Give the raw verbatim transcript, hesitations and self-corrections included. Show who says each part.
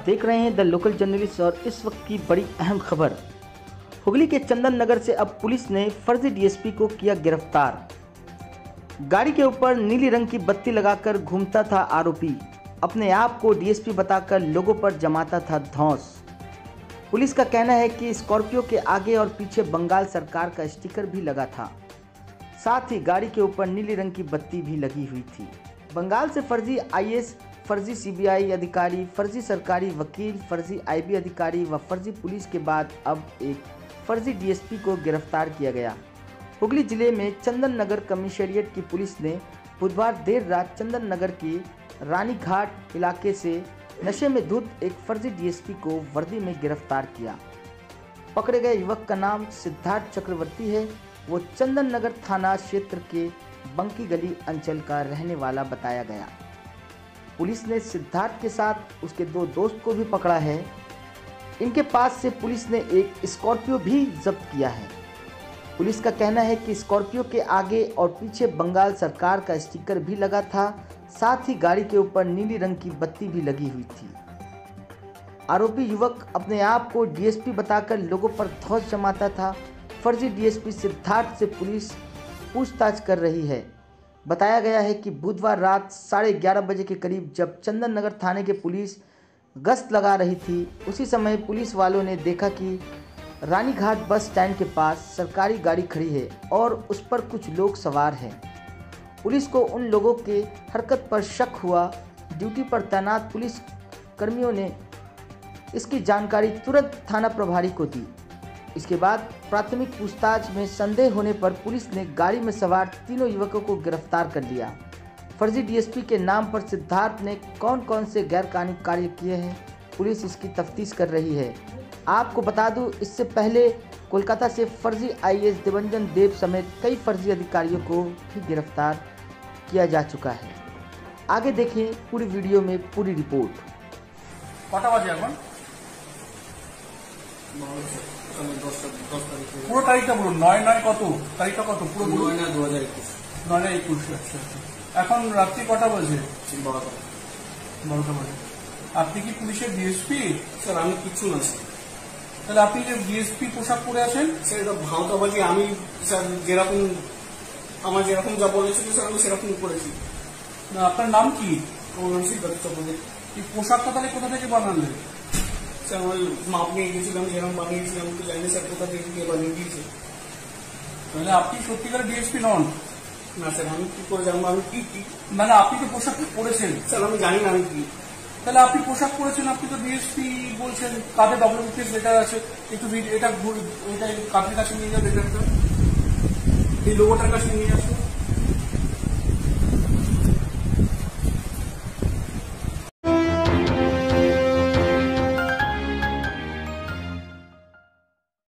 Speaker 1: आप देख रहे हैं द लोकल जर्नलिस्ट और इस वक्त की बड़ी अहम खबर। हुगली के चंदन नगर से अब पुलिस ने फर्जी डीएसपी को किया गिरफ्तार। गाड़ी के ऊपर नीली रंग की बत्ती लगाकर घूमता था आरोपी। अपने आप को डीएसपी बताकर लोगों पर जमाता था धौंस। पुलिस का कहना है कि स्कॉर्पियो के आगे और पीछे बंगाल सरकार का स्टिकर भी लगा था। साथ ही गाड़ी के ऊपर नीली रंग की बत्ती भी लगी हुई थी। बंगाल से फर्जी आईएएस, फर्जी सीबीआई अधिकारी, फर्जी सरकारी वकील, फर्जी आईबी अधिकारी व फर्जी पुलिस के बाद अब एक फर्जी डीएसपी को गिरफ्तार किया गया। हुगली जिले में चंदन नगर कमिश्नरिएट की पुलिस ने बुधवार देर रात चंदन नगर के रानी घाट इलाके से नशे में धुत एक फर्जी डीएसपी को वर्दी में गिरफ्तार किया। पकड़े गए युवक का नाम सिद्धार्थ चक्रवर्ती है। वो चंदन नगर थाना क्षेत्र के बंकी गली अंचल का रहने वाला बताया गया। पुलिस ने सिद्धार्थ के साथ उसके दो दोस्त को भी पकड़ा है। इनके पास से पुलिस ने एक स्कॉर्पियो भी जब्त किया है। पुलिस का कहना है कि स्कॉर्पियो के आगे और पीछे बंगाल सरकार का स्टिकर भी लगा था। साथ ही गाड़ी के ऊपर नीली रंग की बत्ती भी लगी हुई थी। आरोपी युवक अपने आप को डीएसपी बताकर लोगों पर धौंस जमाता था। फर्जी डीएसपी सिद्धार्थ से पुलिस पूछताछ कर रही है। बताया गया है कि बुधवार रात साढ़े ग्यारह बजे के करीब जब चंदन नगर थाने के पुलिस गश्त लगा रही थी, उसी समय पुलिस वालों ने देखा कि रानीघाट बस स्टैंड के पास सरकारी गाड़ी खड़ी है और उस पर कुछ लोग सवार हैं। पुलिस को उन लोगों के हरकत पर शक हुआ। ड्यूटी पर तैनात पुलिस कर्मियों ने इसकी जानकारी तुरंत थाना प्रभारी को दी। इसके बाद प्राथमिक पूछताछ में संदेह होने पर पुलिस ने गाड़ी में सवार तीनों युवकों को गिरफ्तार कर लिया। फर्जी डीएसपी के नाम पर सिद्धार्थ ने कौन कौन से गैरकानूनी कार्य किए हैं, पुलिस इसकी तफ्तीश कर रही है। आपको बता दूं, इससे पहले कोलकाता से फर्जी आईएएस देवंजन देव समेत कई फर्जी अधिकारियों को भी गिरफ्तार किया जा चुका है। आगे देखें पूरी वीडियो में पूरी रिपोर्ट।
Speaker 2: পুরো তারিখটা বলুন। নয় নয় কত তারিখটা কত পুরো নয় না দু হাজার একুশ নয় না একুশ আচ্ছা এখন রাত্রি কটা বাজে? বারোটা বারোটা বাজে। আপনি কি পুলিশের ডিএসপি?
Speaker 3: স্যার আমি কিছু না স্যার।
Speaker 2: তাহলে আপনি যে ডিএসপি পোশাক পরে আছেন
Speaker 3: স্যার এটা ভাওতাবাজি। আমি স্যার যেরকম আমার যেরকম যা বলেছিল স্যার আমি সেরকম করেছি।
Speaker 2: না আপনার নাম কি?
Speaker 3: আমার নাম সিদ্ধার্থ চক্রবর্তী।
Speaker 2: এই পোশাকটা তাহলে কোথা থেকে বানালেন?
Speaker 3: স্যার আমি মাপ নিয়ে গেছিলাম, যেরকম বানিয়েছিলাম তো জানি স্যার কোথা থেকে কে বানিয়ে দিয়েছে।
Speaker 2: তাহলে আপনি সত্যিকারের ডিএসপি নন?
Speaker 3: না স্যার আমি কি করে জানবো আমি কি কি?
Speaker 2: না না আপনি তো পোশাক পরেছেন।
Speaker 3: স্যার আমি জানি না আমি কি।
Speaker 2: তাহলে আপনি পোশাক পরেছেন, আপনি তো ডিএসপি বলছেন, কাঁধে ডব্লিউপিএস লেটার আছে। একটু এটা এটা কাঁধের কাছে নিয়ে যাবে, লেটারটা
Speaker 3: এই লোগোটার কাছে নিয়ে আসুন।